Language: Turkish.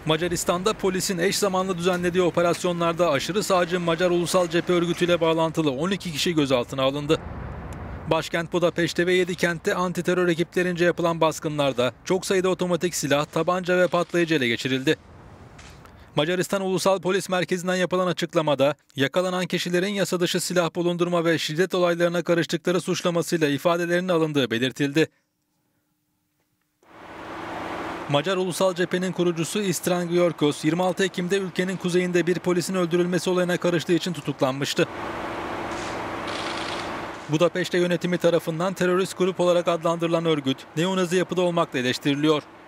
Macaristan'da polisin eş zamanlı düzenlediği operasyonlarda aşırı sağcı Macar Ulusal Cephe Örgütü ile bağlantılı 12 kişi gözaltına alındı. Başkent Budapeşte ve 7 kentte antiterör ekiplerince yapılan baskınlarda çok sayıda otomatik silah, tabanca ve patlayıcı ele geçirildi. Macaristan Ulusal Polis Merkezi'nden yapılan açıklamada yakalanan kişilerin yasa dışı silah bulundurma ve şiddet olaylarına karıştıkları suçlamasıyla ifadelerinin alındığı belirtildi. Macar Ulusal Cephe'nin kurucusu Istvan Györkös, 26 Ekim'de ülkenin kuzeyinde bir polisin öldürülmesi olayına karıştığı için tutuklanmıştı. Budapeşte yönetimi tarafından terörist grup olarak adlandırılan örgüt, neonazi yapıda olmakla eleştiriliyor.